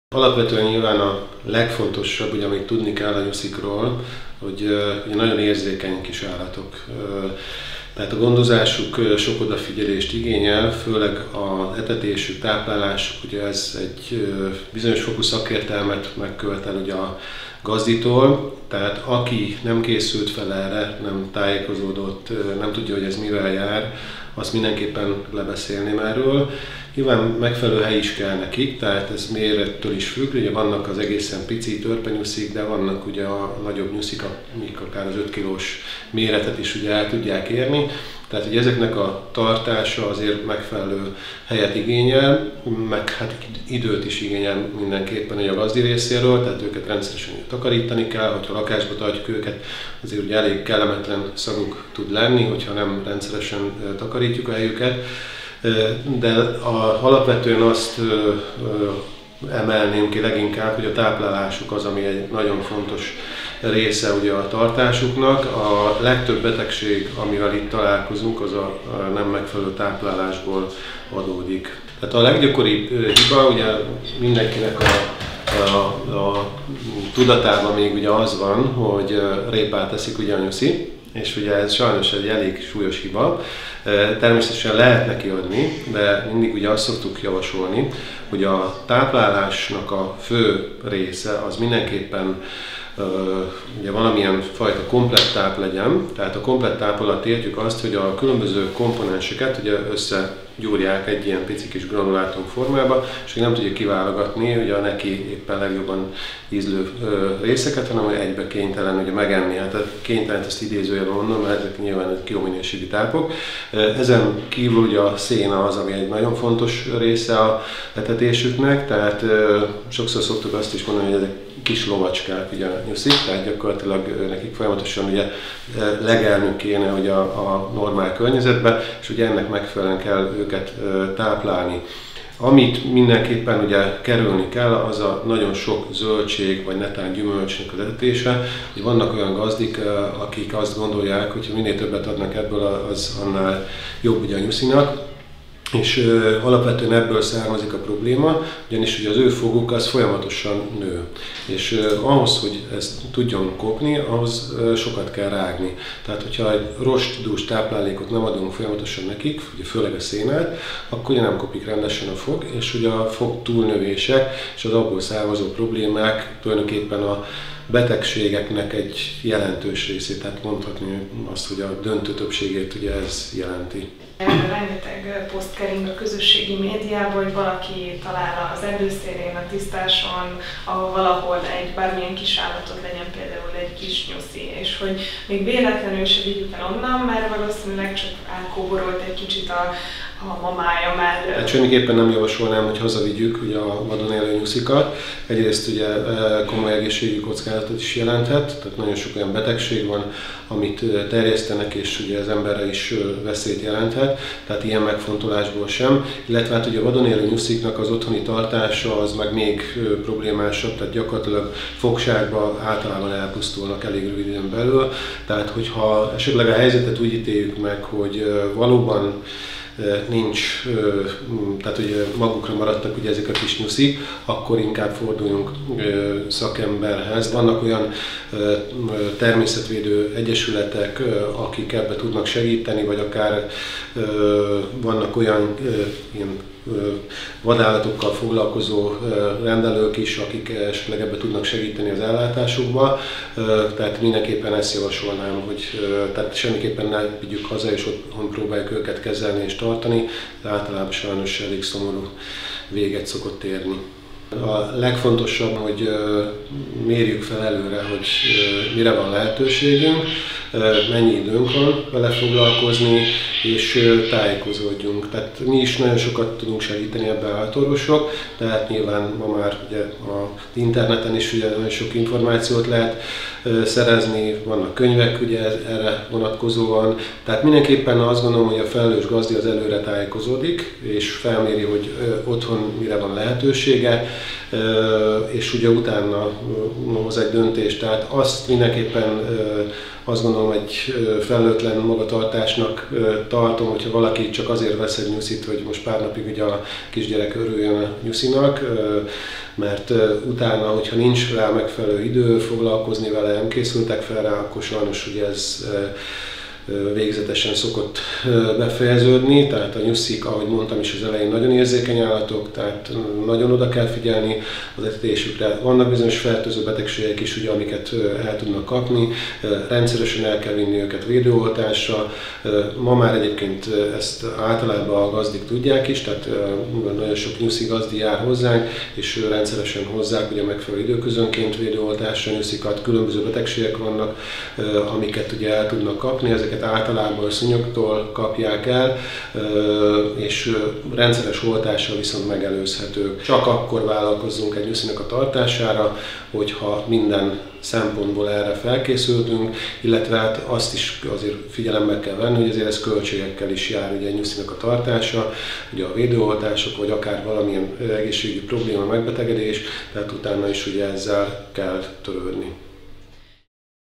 Alapvetően nyilván a legfontosabb, ugye, amit tudni kell a nyuszikról, hogy ugye nagyon érzékeny kis állatok. Tehát a gondozásuk sok odafigyelést igényel, főleg az etetésük, táplálásuk, ugye ez egy bizonyos fokú szakértelmet megkövetel ugye a gazditól, tehát aki nem készült fel erre, nem tájékozódott, nem tudja, hogy ez mivel jár, azt mindenképpen lebeszélném erről. Nyilván megfelelő hely is kell nekik, tehát ez mérettől is függ, ugye vannak az egészen pici törpenyuszik, de vannak ugye a nagyobb nyuszik, amik akár az 5 kilós méretet is ugye el tudják érni. Tehát ugye ezeknek a tartása azért megfelelő helyet igényel, meg hát időt is igényel mindenképpen a gazdi részéről, tehát őket rendszeresen takarítani kell, hogyha lakásba tartjuk őket, azért ugye elég kellemetlen szaguk tud lenni, hogyha nem rendszeresen takarítjuk a helyüket. De alapvetően azt emelném ki leginkább, hogy a táplálásuk az, ami egy nagyon fontos része ugye a tartásuknak. A legtöbb betegség, amivel itt találkozunk, az a nem megfelelő táplálásból adódik. Tehát a leggyakoribb hiba, ugye mindenkinek a tudatában még ugye az van, hogy répát eszik ugye a nyuszi, és ugye ez sajnos egy elég súlyos hiba. Természetesen lehet neki adni, de mindig ugye azt szoktuk javasolni, hogy a táplálásnak a fő része az mindenképpen ugye valamilyen fajta komplett táp legyen. Tehát a komplett táp alatt értjük azt, hogy a különböző komponenseket ugye összegyúrják egy ilyen pici kis granulátum formába, és nem tudja kiválogatni ugye a neki éppen legjobban ízlő részeket, hanem hogy egybe kénytelen ugye megenni. Hát a kénytelen ezt idézőjelben mondom, mert ezek nyilván jó minőségű tápok. Ezen kívül ugye a széna az, ami egy nagyon fontos része a etetésüknek, tehát sokszor szoktuk azt is mondani, hogy ezek kis lovacskák ugye a nyuszik, tehát gyakorlatilag nekik folyamatosan ugye legelnünk kéne ugye a normál környezetbe, és ugye ennek megfelelően kell őket táplálni. Amit mindenképpen ugye kerülni kell, az a nagyon sok zöldség vagy netán gyümölcsnek az etetése. Ugye vannak olyan gazdik, akik azt gondolják, hogy minél többet adnak ebből, az annál jobb ugye a nyuszinak. És alapvetően ebből származik a probléma, ugyanis ugye az ő foguk az folyamatosan nő. És ahhoz, hogy ezt tudjon kopni, ahhoz sokat kell rágni. Tehát, hogyha egy rostdús táplálékot nem adunk folyamatosan nekik, ugye főleg a szénát, akkor ugye nem kopik rendesen a fog, és ugye a fog túlnövések és az abból származó problémák tulajdonképpen a betegségeknek egy jelentős részét, tehát mondhatni azt, hogy a döntő többségét ugye ez jelenti. Rengeteg poszt kering a közösségi médiában, hogy valaki talál az erdőszélén, a tisztáson, ahol valahol egy bármilyen kis állatot legyen, például egy kis nyuszi, és hogy még véletlenül se vigyük el onnan, mert valószínűleg csak elkóborolt egy kicsit a mamája mellől. Hát semmiképpen nem javasolnám, hogy hazavigyük ugye a vadon élő nyuszikat. Egyrészt ugye komoly egészségügyi kockázatot is jelenthet, tehát nagyon sok olyan betegség van, amit terjesztenek, és ugye az emberre is veszélyt jelenthet, tehát ilyen megfontolásból sem. Illetve hát ugye a vadon élő nyusziknak az otthoni tartása az meg még problémásabb, tehát gyakorlatilag fogságba általában elpusztulnak elég rövid időn belül. Tehát hogyha esetleg a helyzetet úgy ítéljük meg, hogy valóban nincs, tehát ugye magukra maradtak ugye ezek a kis nyuszik, akkor inkább forduljunk szakemberhez. Vannak olyan természetvédő egyesületek, akik ebbe tudnak segíteni, vagy akár vannak olyan ilyen vadállatokkal foglalkozó rendelők is, akik esetleg ebbe tudnak segíteni az ellátásukba. Tehát mindenképpen ezt javasolnám, hogy tehát semmiképpen ne vigyük haza, és otthon próbáljuk őket kezelni és tartani, de általában sajnos elég szomorú véget szokott érni. A legfontosabb, hogy mérjük fel előre, hogy mire van lehetőségünk, mennyi időnk van vele foglalkozni, és tájékozódjunk. Tehát mi is nagyon sokat tudunk segíteni ebben állatorvosok, tehát nyilván ma már ugye az interneten is ugye nagyon sok információt lehet szerezni, vannak könyvek ugye erre vonatkozóan. Tehát mindenképpen azt gondolom, hogy a felelős gazdi az előre tájékozódik, és felméri, hogy otthon mire van lehetősége, és ugye utána hoz egy döntést. Tehát azt mindenképpen azt gondolom, egy felelőtlen magatartásnak tartom, hogyha valaki csak azért vesz egy nyuszit, hogy most pár napig ugye a kisgyerek örüljön a nyuszinak, mert utána, hogyha nincs rá megfelelő idő foglalkozni vele, nem készültek fel rá, akkor sajnos ugye ez végzetesen szokott befejeződni, tehát a nyuszik, ahogy mondtam is az elején, nagyon érzékeny állatok, tehát nagyon oda kell figyelni az etetésükre. Vannak bizonyos fertőző betegségek is, ugye, amiket el tudnak kapni, rendszeresen el kell vinni őket védőoltásra. Ma már egyébként ezt általában a gazdik tudják is, tehát nagyon sok nyuszi gazdi jár hozzánk, és rendszeresen hozzák ugye megfelelő időközönként védőoltásra nyuszikat. Különböző betegségek vannak, amiket ugye el tudnak kapni, ezeket általában a szúnyoktól kapják el, és rendszeres oltással viszont megelőzhetők. Csak akkor vállalkozzunk egy nyuszinak a tartására, hogyha minden szempontból erre felkészültünk, illetve hát azt is azért figyelembe kell venni, hogy azért ez költségekkel is jár ugye egy nyuszinak a tartása, ugye a védőoltások, vagy akár valamilyen egészségügyi probléma, megbetegedés, tehát utána is ugye ezzel kell törődni.